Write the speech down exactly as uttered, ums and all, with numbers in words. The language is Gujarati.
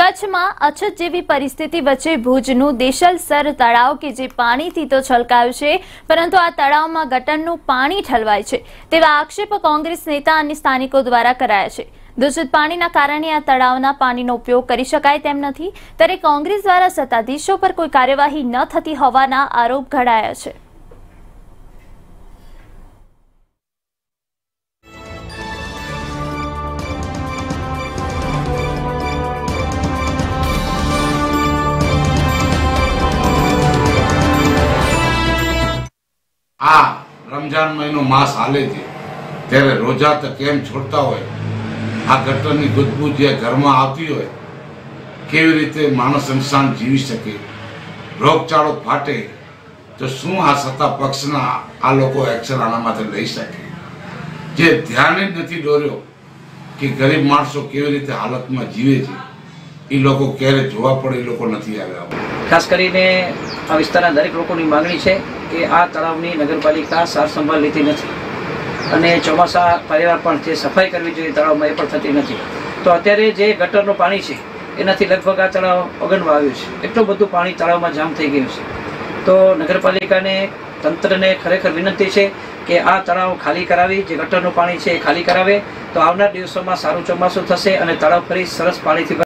કચ્છમાં અછત જેવી પરિસ્થિતિ વચ્ચે ભુજનું દેશલસર તળાવ કે જે પાણીથી તો છલકાયું છે, પરંતુ આ તળાવમાં ગટરનું પાણી ઠલવાય છે તેવા આક્ષેપો કોંગ્રેસ નેતા અને સ્થાનિકો દ્વારા કરાયા છે। દૂષિત પાણીના કારણે આ તળાવના પાણીનો ઉપયોગ કરી શકાય તેમ નથી, ત્યારે કોંગ્રેસ દ્વારા સત્તાધીશો પર કોઈ કાર્યવાહી ન થતી હોવાના આરોપ ઘડાયા છે। आ रमजान महीनो मास हाले थे त्यारे रोजा तो केम छोड़ता हो आ गटरनी गुदबू जे घर में आती हो केवी रीते मानस इंसान जीवी सके, रोगचाळो फाटे तो शू आ सत्ता पक्षना आ लोको एक्शन आना माटे लई सके। जे ध्यान ज नथी दोर्यो कि गरीब माणसो केवी रीते हालत में जीवे छे, ई लोको क्यारे जोवा पड़े ई लोको नथी आव्या। खास करीने आ विस्ताરના દરેક લોકોની માંગણી છે કે આ તળાવની નગરપાલિકા સાર સંભાળ લેતી નથી અને ચોમાસા પરિવાર પણ જે સફાઈ કરવી જોઈએ તળાવમાં એ પણ થતી નથી। તો અત્યારે જે ગટરનું પાણી છે એનાથી લગભગ આ તળાવ ઓગણવા આવ્યું છે, એટલું બધું પાણી તળાવમાં જામ થઈ ગયું છે। તો નગરપાલિકાને તંત્રને ખરેખર વિનંતી છે કે આ તળાવ ખાલી કરાવી, જે ગટરનું પાણી છે એ ખાલી કરાવે તો આવનાર દિવસોમાં સારું ચોમાસું થશે અને તળાવ ફરી સરસ પાણીથી